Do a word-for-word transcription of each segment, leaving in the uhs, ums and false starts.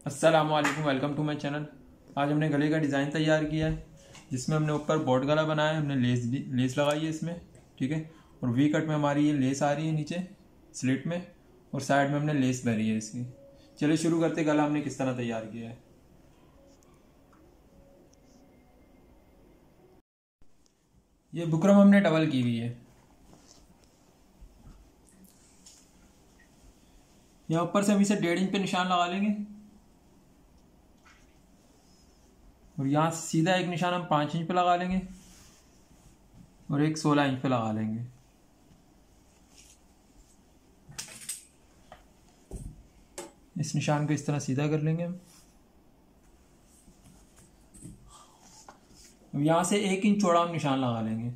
अस्सलाम वालेकुम, welcome to my channel. आज हमने गले का डिज़ाइन तैयार किया है जिसमें हमने ऊपर बॉट गला बनाया है। हमने लेस लेस लगाई है इसमें, ठीक है। और वी कट में हमारी ये लेस आ रही है नीचे स्लिट में, और साइड में हमने लेस भरी है इसकी। चलिए शुरू करते, गला हमने किस तरह तैयार किया है। ये बुकरम हमने डबल की हुई है। यहाँ ऊपर से हम इसे डेढ़ इंच पे निशान लगा लेंगे, और यहाँ से सीधा एक निशान हम पाँच इंच पे लगा लेंगे और एक सोलह इंच पे लगा लेंगे। इस निशान को इस तरह सीधा कर लेंगे हम। अब यहाँ से एक इंच चौड़ा हम निशान लगा लेंगे।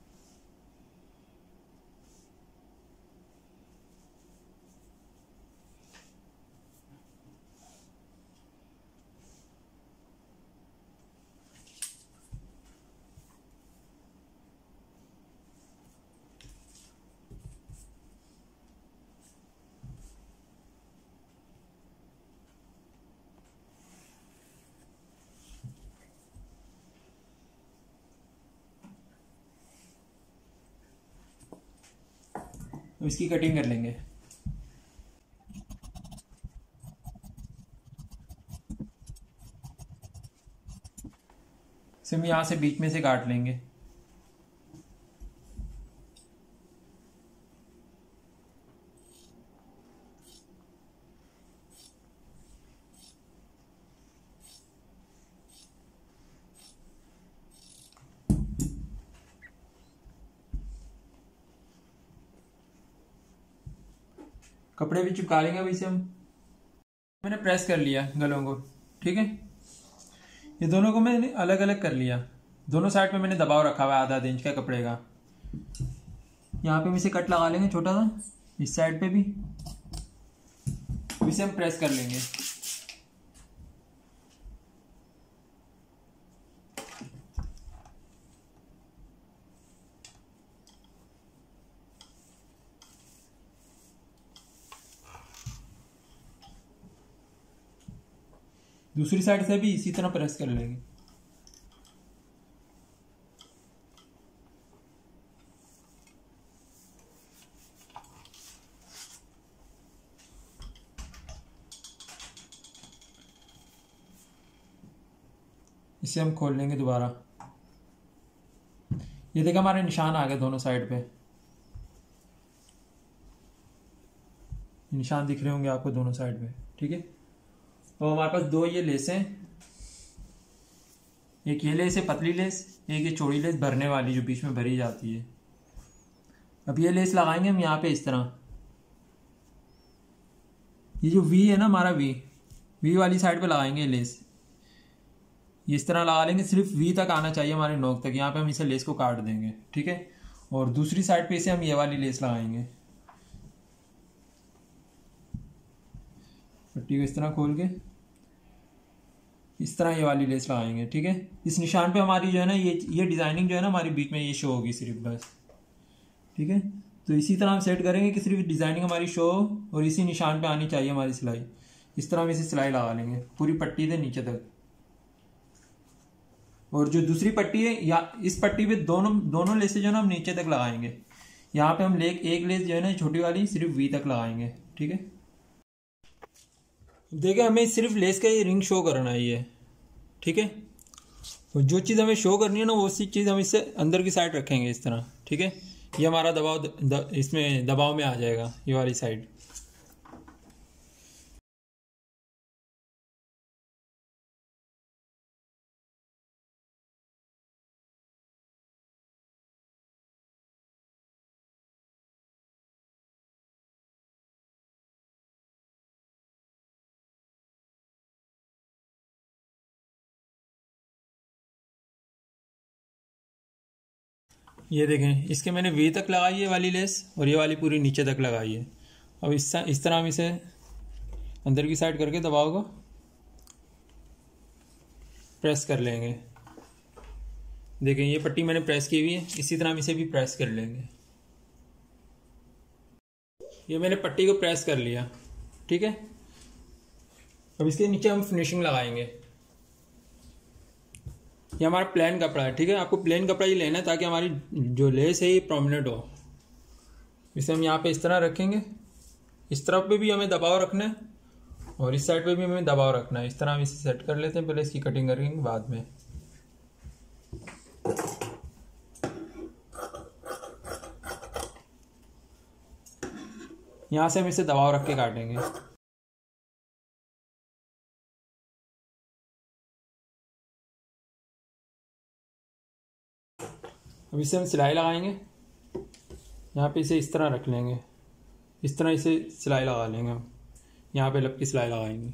तो इसकी कटिंग कर लेंगे। इसे हम यहाँ से बीच में से काट लेंगे। कपड़े भी चिपका लेंगे अभी से हम। मैंने प्रेस कर लिया गलों को, ठीक है। ये दोनों को मैंने अलग अलग कर लिया। दोनों साइड पे मैंने दबाव रखा हुआ है आधा आधा इंच का कपड़े का। यहाँ पे भी इसे कट लगा लेंगे छोटा सा, इस साइड पे भी। इसे हम प्रेस कर लेंगे। दूसरी साइड से भी इसी तरह प्रेस कर लेंगे। इसे हम खोल लेंगे दोबारा। ये देखिए हमारे निशान आ गए दोनों साइड पे। निशान दिख रहे होंगे आपको दोनों साइड पे, ठीक है। तो हमारे पास दो ये लेस हैं। एक ये लेस है पतली लेस, एक ये चौड़ी लेस भरने वाली जो बीच में भरी जाती है। अब ये लेस लगाएंगे हम यहाँ पे इस तरह। ये जो वी है ना हमारा, वी वी वाली साइड पे लगाएंगे लेस। ये इस तरह लगा लेंगे, सिर्फ वी तक आना चाहिए हमारे नोक तक। यहाँ पे हम इसे लेस को काट देंगे, ठीक है। और दूसरी साइड पे इसे हम ये वाली लेस लगाएंगे। पट्टी को इस तरह खोल के इस तरह ये वाली लेस लगाएंगे, ठीक है। इस निशान पे हमारी जो है ना ये ये डिजाइनिंग जो है ना हमारी बीच में ये शो होगी सिर्फ, बस, ठीक है। तो इसी तरह हम सेट करेंगे कि सिर्फ डिजाइनिंग हमारी शो हो और इसी निशान पे आनी चाहिए हमारी सिलाई। इस तरह हम इसे सिलाई लगा लेंगे पूरी पट्टी से नीचे तक। और जो दूसरी पट्टी है या इस पट्टी पे दोनों दोनों लेसें जो है ना हम नीचे तक लगाएंगे। यहाँ पे हम ले एक लेस जो है ना छोटी वाली सिर्फ वी तक लगाएंगे, ठीक है। देखिए हमें सिर्फ लेस का ये रिंग शो करना है ये, ठीक है। और जो चीज़ हमें शो करनी है ना वो उसी चीज़ हम इससे अंदर की साइड रखेंगे इस तरह, ठीक है। ये हमारा दबाव द, द, इसमें दबाव में आ जाएगा ये वाली साइड। ये देखें इसके मैंने वी तक लगाई है वाली लेस और ये वाली पूरी नीचे तक लगाई है। अब इस इस तरह हम इसे अंदर की साइड करके दबाव को प्रेस कर लेंगे। देखें ये पट्टी मैंने प्रेस की हुई है, इसी तरह हम इसे भी प्रेस कर लेंगे। ये मैंने पट्टी को प्रेस कर लिया, ठीक है। अब इसके नीचे हम फिनिशिंग लगाएंगे। ये हमारा प्लेन कपड़ा है, ठीक है। आपको प्लेन कपड़ा ही लेना है ताकि हमारी जो लेस है ये प्रोमिनेंट हो। इसे हम यहाँ पे इस तरह रखेंगे, इस तरफ पे भी हमें दबाव रखना है और इस साइड पे भी हमें दबाव रखना है। इस तरह हम इसे सेट कर लेते हैं, पहले इसकी कटिंग करेंगे बाद में। यहाँ से हम इसे दबाव रख के काटेंगे। अब इसे हम सिलाई लगाएंगे। यहाँ पे इसे इस तरह रख लेंगे, इस तरह इसे सिलाई लगा लेंगे हम। यहाँ पे लब की सिलाई लगाएंगे।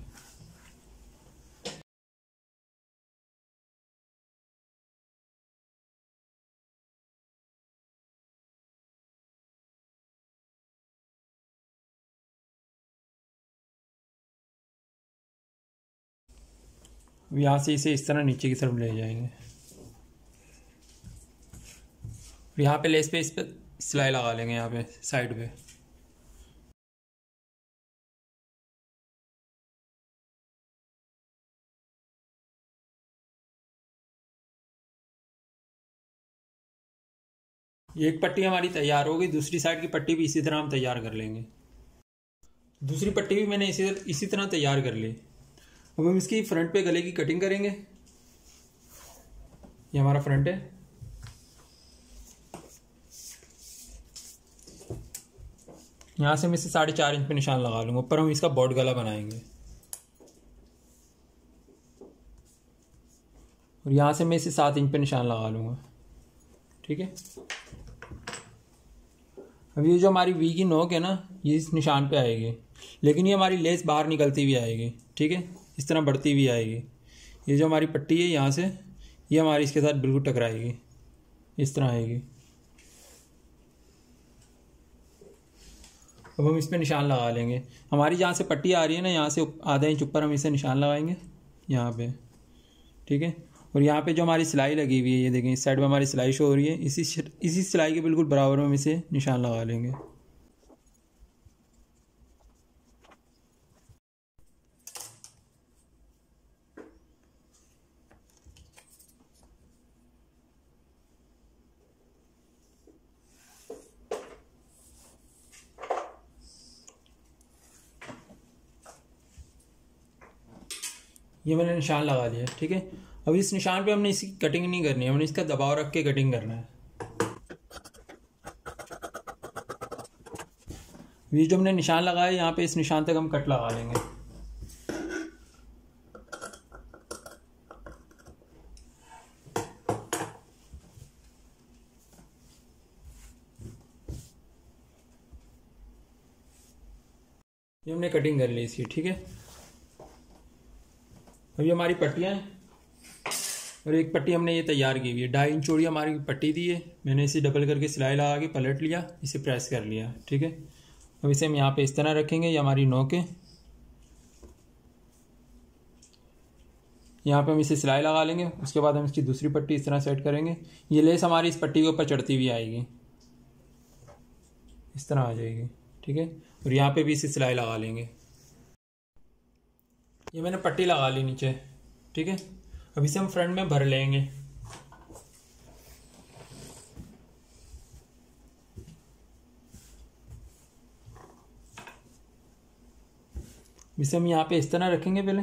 अब यहाँ से इसे इस तरह नीचे की तरफ ले जाएंगे। यहाँ पे लेस पे इस पे सिलाई लगा लेंगे, यहाँ पे साइड पे। ये एक पट्टी हमारी तैयार हो गई। दूसरी साइड की पट्टी भी इसी तरह हम तैयार कर लेंगे। दूसरी पट्टी भी मैंने इसी इसी तरह तैयार कर ली। अब हम इसकी फ्रंट पे गले की कटिंग करेंगे। ये हमारा फ्रंट है। यहाँ से मैं इसे साढ़े चार इंच पे निशान लगा लूंगा। ऊपर हम इसका बॉड गला बनाएंगे और यहाँ से मैं इसे सात इंच पे निशान लगा लूंगा, ठीक है। अब ये जो हमारी वी की नोक है ना, ये इस निशान पे आएगी, लेकिन ये हमारी लेस बाहर निकलती हुई आएगी, ठीक है। इस तरह बढ़ती हुई आएगी। ये जो हमारी पट्टी है यहाँ से, ये हमारी इसके साथ बिल्कुल टकराएगी, इस तरह आएगी। अब हम इस पर निशान लगा लेंगे। हमारी जहाँ से पट्टी आ रही है ना, यहाँ से आधा इंच ऊपर हम इसे निशान लगाएंगे यहाँ पे, ठीक है। और यहाँ पे जो हमारी सिलाई लगी हुई है, ये देखें इस साइड में हमारी सिलाई शो हो रही है। इसी इसी सिलाई के बिल्कुल बराबर में हम इसे निशान लगा लेंगे। ये मैंने निशान लगा लिया, ठीक है। अब इस निशान पे हमने इसकी कटिंग नहीं करनी है, हमने इसका दबाव रख के कटिंग करना है। ये जो हमने निशान लगाया यहाँ पे, इस निशान तक हम कट लगा लेंगे। ये हमने कटिंग कर ली इसकी, ठीक है। अब ये हमारी पट्टियाँ हैं और एक पट्टी हमने ये तैयार की हुई है। ढाई इंच चौड़ी हमारी पट्टी दी है, मैंने इसे डबल करके सिलाई लगा के पलट लिया, इसे प्रेस कर लिया, ठीक है। अब इसे हम यहाँ पे इस तरह रखेंगे। ये हमारी नोक है, यहाँ पे हम इसे सिलाई लगा लेंगे। उसके बाद हम इसकी दूसरी पट्टी इस तरह सेट करेंगे। ये लेस हमारी इस पट्टी के ऊपर चढ़ती हुई आएगी, इस तरह आ जाएगी, ठीक है। और यहाँ पे भी इसे सिलाई लगा लेंगे। ये मैंने पट्टी लगा ली नीचे, ठीक है। अब इसे हम फ्रंट में भर लेंगे। इसे हम यहाँ पे इस तरह रखेंगे। पहले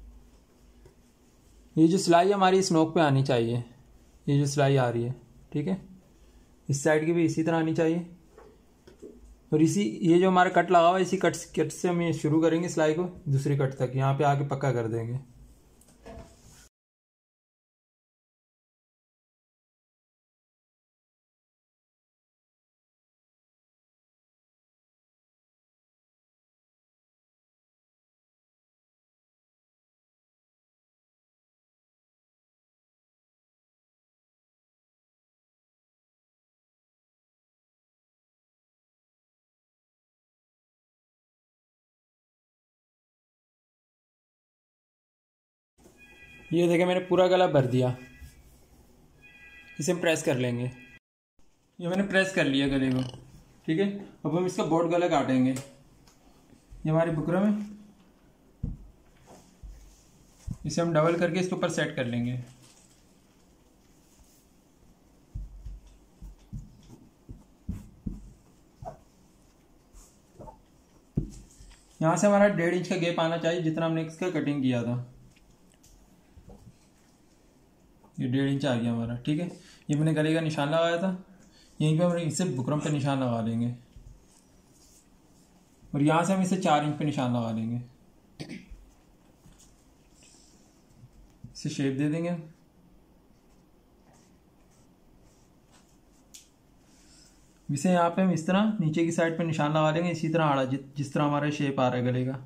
ये जो सिलाई हमारी इस नोक पे आनी चाहिए, ये जो सिलाई आ रही है, ठीक है। इस साइड की भी इसी तरह आनी चाहिए। और इसी ये जो हमारा कट लगा हुआ है, इसी कट कट से हम ये शुरू करेंगे सिलाई को दूसरी कट तक, यहाँ पे आके पक्का कर देंगे। ये देखें मैंने पूरा गला भर दिया। इसे हम प्रेस कर लेंगे। ये मैंने प्रेस कर लिया गले को, ठीक है। अब हम इसका बोट गला काटेंगे। ये हमारी बुकरम है, इसे हम डबल करके इसके ऊपर सेट कर लेंगे। यहाँ से हमारा डेढ़ इंच का गैप आना चाहिए जितना हमने इसका कटिंग किया था। ये डेढ़ इंच आ गया हमारा, ठीक है। ये मैंने गले का निशान लगाया था, यहीं पे हम इसे बुकरम पे निशान लगा लेंगे और यहाँ से हम इसे चार इंच पे निशान लगा लेंगे। इसे शेप दे देंगे। इसे यहाँ पे हम इस तरह नीचे की साइड पे निशान लगा लेंगे, इसी तरह आड़ा जि, जिस तरह हमारा शेप आ रहा है गले का,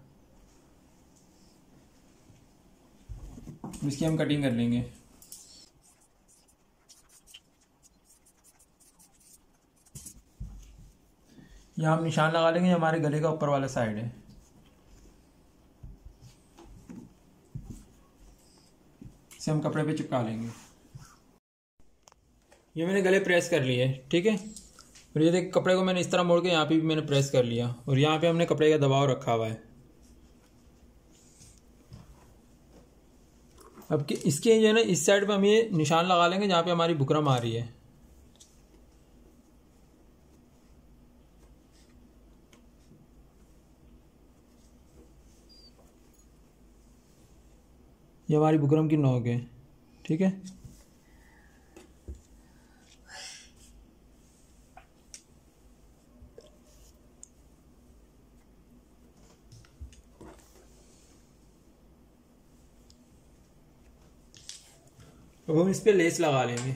इसकी हम कटिंग कर लेंगे। यहाँ हम निशान लगा लेंगे, हमारे गले का ऊपर वाला साइड है। इसे हम कपड़े पे चिपका लेंगे। ये मैंने गले प्रेस कर लिए, ठीक है। और ये देख कपड़े को मैंने इस तरह मोड़ के यहाँ पे भी मैंने प्रेस कर लिया और यहाँ पे हमने कपड़े का दबाव रखा हुआ है। अब इसके जो है ना इस साइड पे हम ये निशान लगा लेंगे जहाँ पे हमारी बुकरम आ रही है। ये हमारी बुकरम की नोक है, ठीक है। अब हम इस पे लेस लगा लेंगे।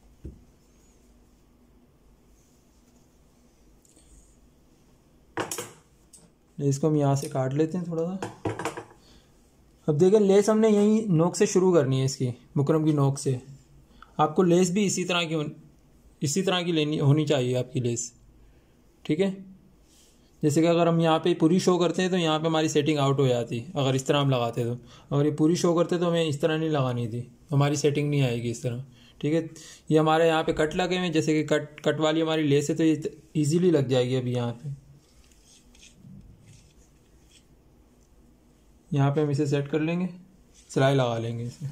लेस को हम यहाँ से काट लेते हैं थोड़ा सा। अब देखें लेस हमने यहीं नोक से शुरू करनी है, इसकी बुकरम की नोक से। आपको लेस भी इसी तरह की इसी तरह की लेनी होनी चाहिए आपकी लेस, ठीक है। जैसे कि अगर हम यहाँ पे पूरी शो करते हैं तो यहाँ पे हमारी सेटिंग आउट हो जाती, अगर इस तरह हम लगाते तो। अगर ये पूरी शो करते तो हमें इस तरह नहीं लगानी थी, हमारी सेटिंग नहीं आएगी इस तरह, ठीक है। ये हमारे यहाँ पे कट लगे हुए हैं, जैसे कि कट कट वाली हमारी लेस है तो ये ईजीली लग जाएगी। अभी यहाँ पे यहाँ पे हम इसे सेट कर लेंगे, सिलाई लगा लेंगे इसे।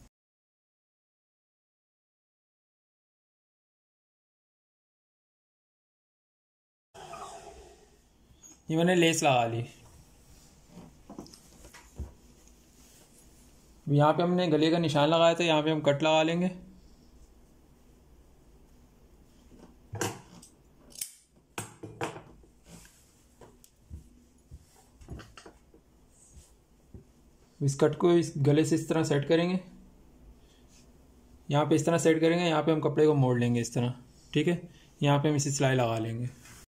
ये मैंने लेस लगा ली। यहाँ पे हमने गले का निशान लगाया था, यहाँ पे हम कट लगा लेंगे। इस कट को इस गले से इस तरह सेट करेंगे, यहाँ पे इस तरह सेट करेंगे, यहाँ पे हम कपड़े को मोड़ लेंगे इस तरह, ठीक है। यहाँ पे हम इसे सिलाई लगा लेंगे।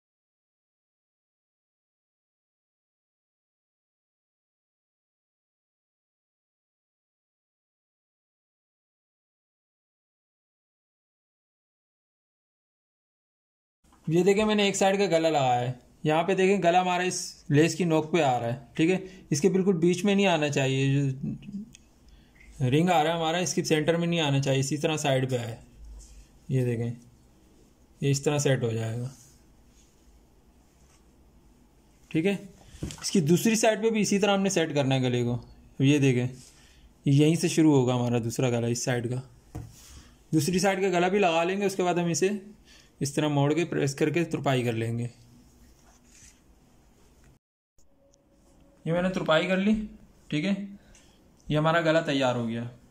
ये देखें मैंने एक साइड का गला लगाया है, यहाँ पे देखें गला हमारा इस लेस की नोक पे आ रहा है, ठीक है। इसके बिल्कुल बीच में नहीं आना चाहिए, जो रिंग आ रहा है हमारा इसकी सेंटर में नहीं आना चाहिए, इसी तरह साइड पे है। ये देखें ये इस तरह सेट हो जाएगा, ठीक है। इसकी दूसरी साइड पे भी इसी तरह हमने सेट करना है गले को। ये देखें यहीं से शुरू होगा हमारा दूसरा गला, इस साइड का। दूसरी साइड का गला भी लगा लेंगे, उसके बाद हम इसे इस तरह मोड़ के प्रेस करके तुरपाई कर लेंगे। ये मैंने तुरपाई कर ली, ठीक है। ये हमारा गला तैयार हो गया।